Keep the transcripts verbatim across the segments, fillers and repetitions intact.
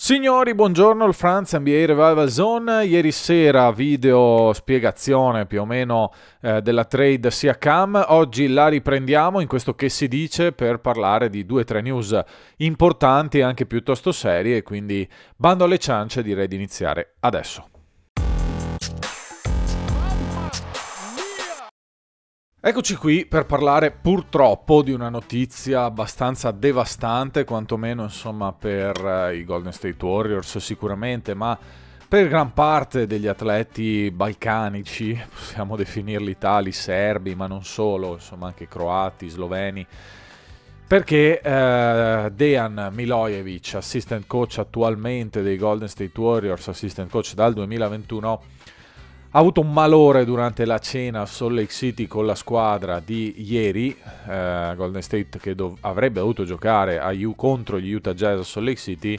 Signori, buongiorno, il Franz N B A Revival Zone. Ieri sera video spiegazione più o meno eh, della trade Siakam. Oggi la riprendiamo in questo che si dice per parlare di due o tre news importanti e anche piuttosto serie, quindi bando alle ciance, direi di iniziare adesso. Eccoci qui per parlare purtroppo di una notizia abbastanza devastante, quantomeno insomma per eh, i Golden State Warriors sicuramente, ma per gran parte degli atleti balcanici, possiamo definirli tali, serbi, ma non solo, insomma anche croati, sloveni, perché eh, Dejan Milojevic, assistant coach attualmente dei Golden State Warriors, assistant coach dal duemilaventuno, ha avuto un malore durante la cena a Salt Lake City con la squadra di ieri, eh, Golden State che dov- avrebbe dovuto giocare a U- contro gli Utah Jazz a Salt Lake City,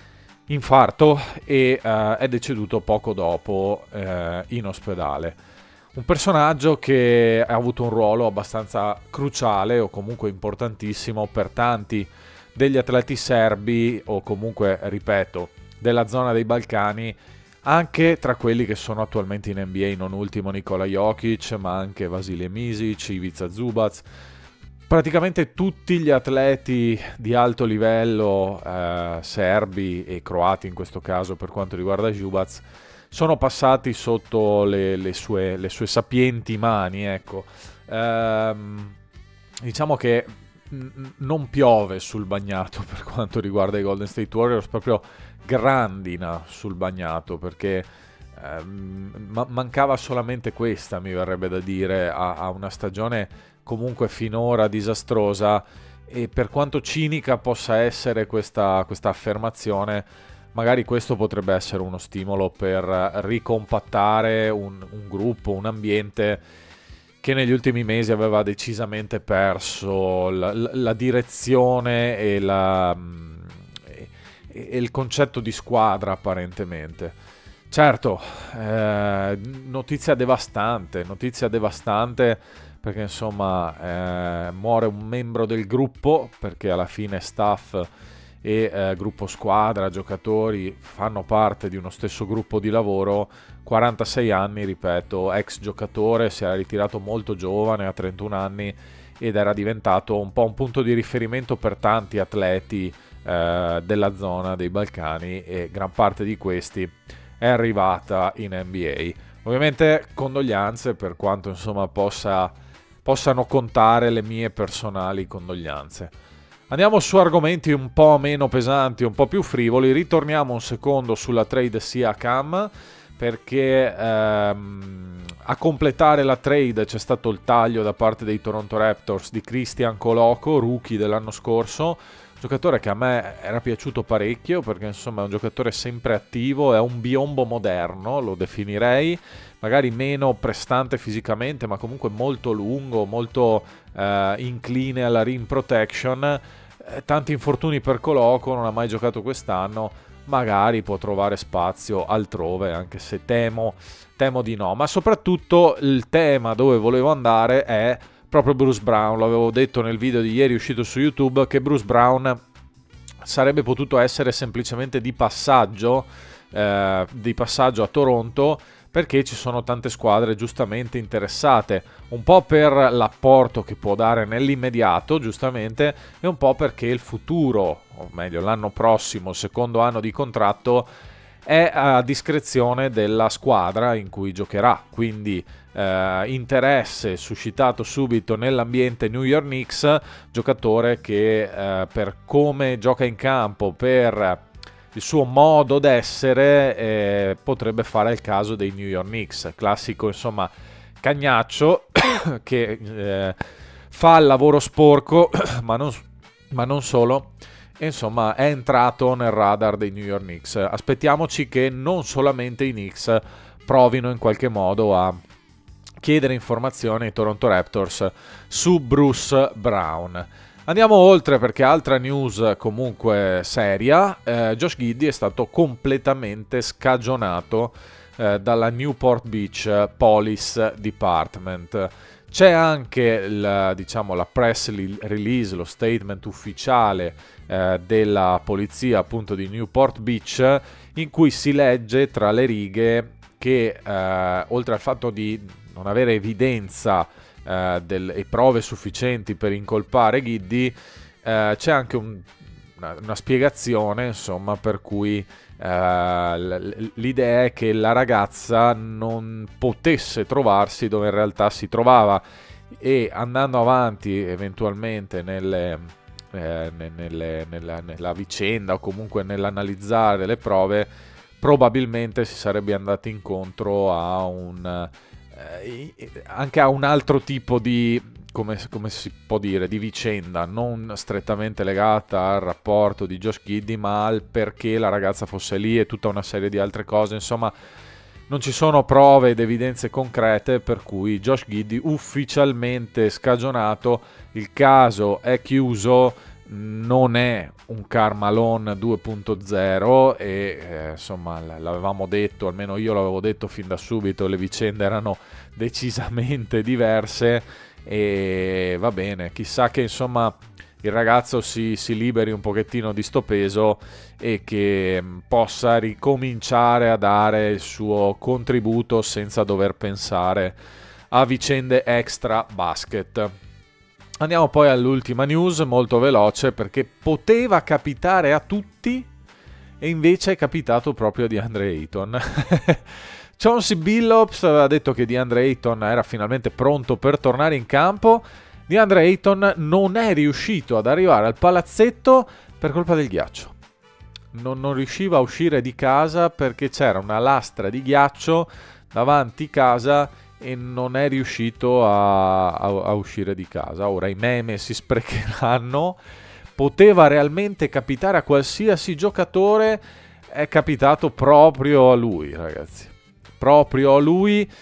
infarto, e eh, è deceduto poco dopo eh, in ospedale. Un personaggio che ha avuto un ruolo abbastanza cruciale o comunque importantissimo per tanti degli atleti serbi o comunque, ripeto, della zona dei Balcani, anche tra quelli che sono attualmente in N B A, non ultimo Nikola Jokic, ma anche Vasilije Micic, Ivica Zubac. Praticamente tutti gli atleti di alto livello, eh, serbi e croati in questo caso per quanto riguarda Zubac, sono passati sotto le, le, sue, le sue sapienti mani, ecco. Ehm, diciamo che non piove sul bagnato per quanto riguarda i Golden State Warriors, proprio grandina sul bagnato, perché ehm, ma- mancava solamente questa, mi verrebbe da dire, a, a una stagione comunque finora disastrosa. E per quanto cinica possa essere questa, questa affermazione, magari questo potrebbe essere uno stimolo per ricompattare un, un gruppo, un ambiente che negli ultimi mesi aveva decisamente perso la, la, la direzione e, la, e, e il concetto di squadra apparentemente. Certo, eh, notizia devastante, notizia devastante perché insomma eh, muore un membro del gruppo, perché alla fine staff e eh, gruppo squadra, giocatori fanno parte di uno stesso gruppo di lavoro. Quarantasei anni, ripeto, ex giocatore, si era ritirato molto giovane, a trentuno anni, ed era diventato un po' un punto di riferimento per tanti atleti eh, della zona dei Balcani, e gran parte di questi è arrivata in N B A. Ovviamente condoglianze, per quanto insomma possa, possano contare le mie personali condoglianze. Andiamo su argomenti un po' meno pesanti, un po' più frivoli. Ritorniamo un secondo sulla trade Siakam, perché ehm, a completare la trade c'è stato il taglio da parte dei Toronto Raptors di Christian Koloko, rookie dell'anno scorso, giocatore che a me era piaciuto parecchio, perché insomma è un giocatore sempre attivo, è un biombo moderno, lo definirei, magari meno prestante fisicamente, ma comunque molto lungo, molto eh, incline alla rim protection. Eh, tanti infortuni per Koloko, non ha mai giocato quest'anno, magari può trovare spazio altrove, anche se temo, temo di no. Ma soprattutto il tema dove volevo andare è proprio Bruce Brown. L'avevo detto nel video di ieri uscito su YouTube, che Bruce Brown sarebbe potuto essere semplicemente di passaggio, eh, di passaggio a Toronto, perché ci sono tante squadre giustamente interessate, un po' per l'apporto che può dare nell'immediato, giustamente, e un po' perché il futuro, o meglio l'anno prossimo, secondo anno di contratto, è a discrezione della squadra in cui giocherà. Quindi eh, interesse suscitato subito nell'ambiente New York Knicks, giocatore che eh, per come gioca in campo, per il suo modo d'essere, eh, potrebbe fare il caso dei New York Knicks, classico insomma cagnaccio che eh, fa il lavoro sporco ma non, ma non solo, e insomma è entrato nel radar dei New York Knicks. Aspettiamoci che non solamente i Knicks provino in qualche modo a chiedere informazioni ai Toronto Raptors su Bruce Brown. Andiamo oltre, perché altra news comunque seria, eh, Josh Giddey è stato completamente scagionato eh, dalla Newport Beach Police Department. C'è anche il, diciamo, la press release, lo statement ufficiale eh, della polizia appunto di Newport Beach, in cui si legge tra le righe che eh, oltre al fatto di non avere evidenza eh, del, e prove sufficienti per incolpare Giddy, eh, c'è anche un, una, una spiegazione, insomma, per cui eh, l'idea è che la ragazza non potesse trovarsi dove in realtà si trovava, e andando avanti eventualmente nelle, eh, nelle, nella, nella vicenda, o comunque nell'analizzare le prove, probabilmente si sarebbe andati incontro a un eh, anche a un altro tipo di, come, come si può dire, di vicenda, non strettamente legata al rapporto di Josh Giddy, ma al perché la ragazza fosse lì e tutta una serie di altre cose. Insomma, non ci sono prove ed evidenze concrete, per cui Josh Giddy ufficialmente scagionato, il caso è chiuso, non è un Karl due punto zero e eh, insomma l'avevamo detto, almeno io l'avevo detto fin da subito, le vicende erano decisamente diverse, e va bene, chissà che insomma il ragazzo si, si liberi un pochettino di sto peso e che possa ricominciare a dare il suo contributo senza dover pensare a vicende extra basket. Andiamo poi all'ultima news, molto veloce, perché poteva capitare a tutti e invece è capitato proprio a DeAndre Ayton. Chauncey Billups aveva detto che DeAndre Ayton era finalmente pronto per tornare in campo. DeAndre Ayton non è riuscito ad arrivare al palazzetto per colpa del ghiaccio. Non, non riusciva a uscire di casa perché c'era una lastra di ghiaccio davanti casa e non è riuscito a, a, a uscire di casa. Ora i meme si sprecheranno, poteva realmente capitare a qualsiasi giocatore, è capitato proprio a lui, ragazzi, proprio a lui.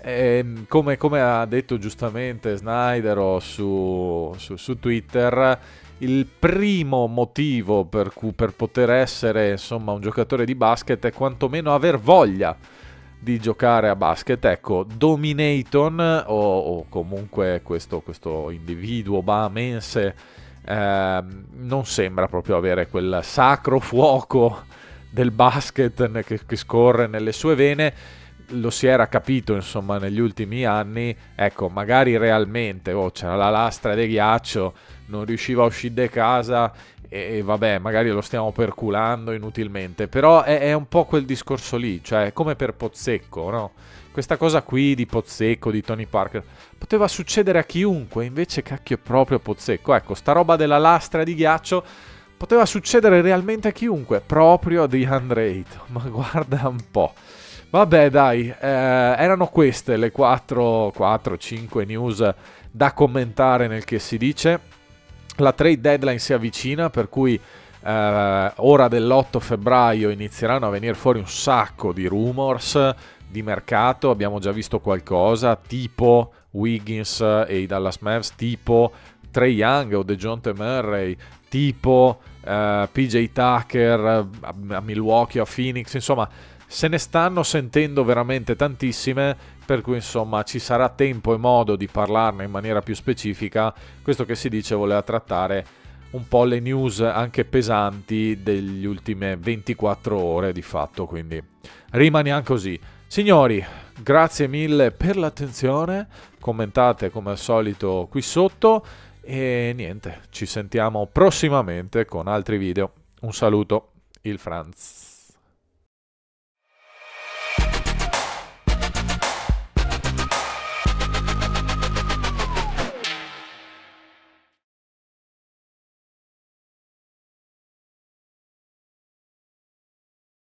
Eh, come, come ha detto giustamente Snyder su, su, su Twitter, il primo motivo per, cui, per poter essere insomma un giocatore di basket è quantomeno aver voglia di giocare a basket. Ecco, Dominaton o, o comunque questo, questo individuo bahamense eh, non sembra proprio avere quel sacro fuoco del basket che, che scorre nelle sue vene. Lo si era capito insomma negli ultimi anni. Ecco, magari realmente oh, c'era la lastra di ghiaccio, non riusciva a uscire di casa e vabbè, magari lo stiamo perculando inutilmente, però è, è un po' quel discorso lì, cioè come per Pozzecco, no? Questa cosa qui di Pozzecco, di Tony Parker, poteva succedere a chiunque, invece cacchio è proprio Pozzecco. Ecco, sta roba della lastra di ghiaccio poteva succedere realmente a chiunque, proprio a DeAndre Ayton, ma guarda un po'. Vabbè dai, eh, erano queste le quattro cinque news da commentare nel che si dice. La trade deadline si avvicina, per cui eh, ora dell'otto febbraio inizieranno a venire fuori un sacco di rumors di mercato. Abbiamo già visto qualcosa, tipo Wiggins e i Dallas Mavs, tipo Trae Young o DeJounte Murray, tipo eh, P J Tucker a, a Milwaukee, a Phoenix, insomma se ne stanno sentendo veramente tantissime, per cui insomma ci sarà tempo e modo di parlarne in maniera più specifica. Questo che si dice voleva trattare un po' le news anche pesanti degli ultime ventiquattro ore di fatto, quindi rimaniamo così. Signori, grazie mille per l'attenzione, commentate come al solito qui sotto e niente, ci sentiamo prossimamente con altri video. Un saluto, il Franz.